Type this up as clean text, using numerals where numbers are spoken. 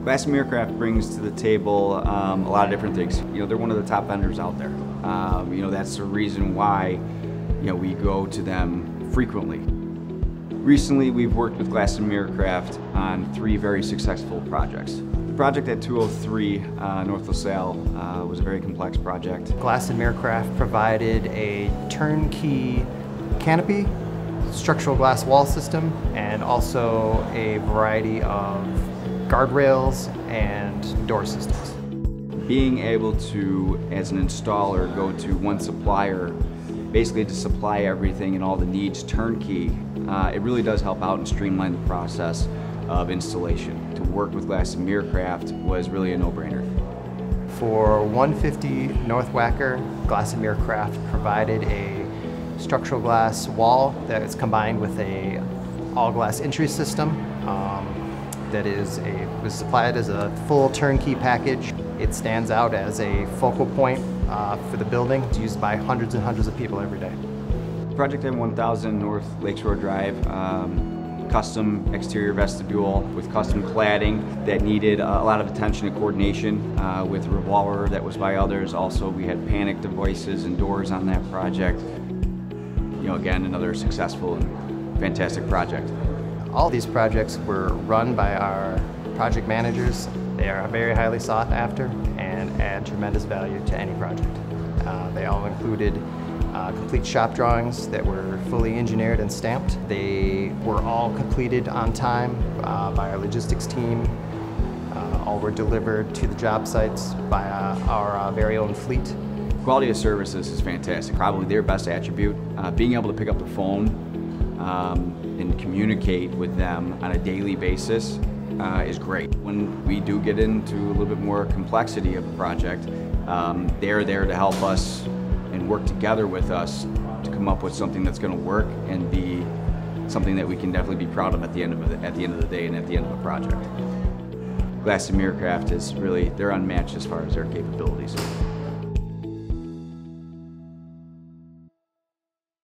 LaSalle St brings to the table a lot of different things. They're one of the top vendors out there. That's the reason why we go to them frequently. Recently, we've worked with LaSalle St on 3 very successful projects. The project at 203 North LaSalle was a very complex project. LaSalle St provided a turnkey canopy, structural glass wall system, and also a variety of guardrails and door systems. Being able to, as an installer, go to one supplier, basically to supply everything and all the needs turnkey, it really does help out and streamline the process of installation. To work with LaSalle St was really a no-brainer. For 150 North Wacker, LaSalle St provided a structural glass wall that is combined with a all-glass entry system that was supplied as a full turnkey package. It stands out as a focal point for the building. It's used by hundreds and hundreds of people every day. Project M1000 North Lakeshore Drive, custom exterior vestibule with custom cladding that needed a lot of attention and coordination with a revolver that was by others. Also, we had panic devices and doors on that project. Again, another successful and fantastic project. All these projects were run by our project managers. They are very highly sought after and add tremendous value to any project. They all included complete shop drawings that were fully engineered and stamped. They were all completed on time by our logistics team. All were delivered to the job sites by our very own fleet. Quality of services is fantastic, probably their best attribute. Being able to pick up the phone and communicate with them on a daily basis is great. When we do get into a little bit more complexity of a project, they're there to help us and work together with us to come up with something that's going to work and be something that we can definitely be proud of at the end of the day and at the end of a project. LaSalle St is really, they're unmatched as far as their capabilities.